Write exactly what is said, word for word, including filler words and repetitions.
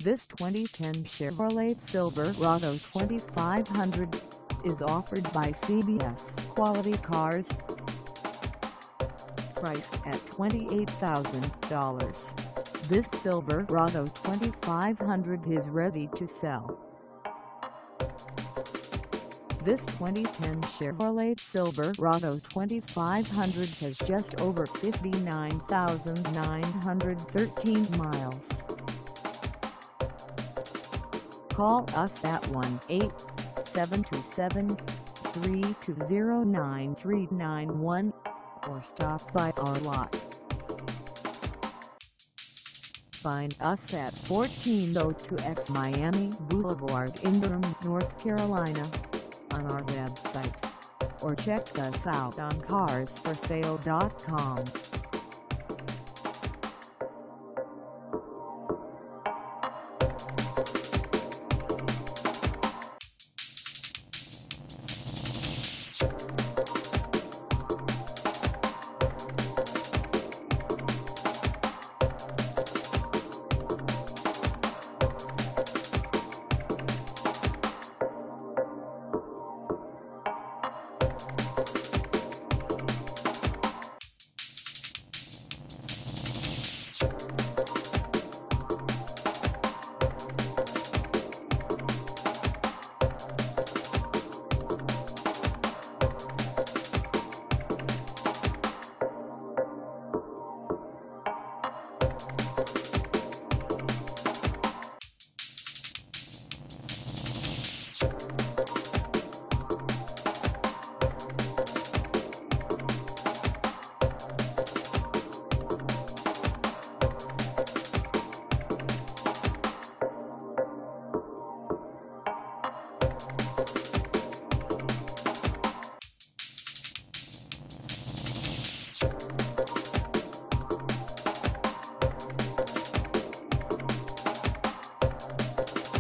This twenty ten Chevrolet Silverado twenty-five hundred is offered by C B S Quality Cars. Priced at twenty-eight thousand dollars, this Silverado twenty-five hundred is ready to sell. This twenty ten Chevrolet Silverado twenty-five hundred has just over fifty-nine thousand nine hundred thirteen miles. Call us at one eight seven two seven, three two zero, nine three nine one or stop by our lot. Find us at fourteen oh two X Miami Boulevard in Durham, North Carolina, on our website, or check us out on cars for sale dot com. You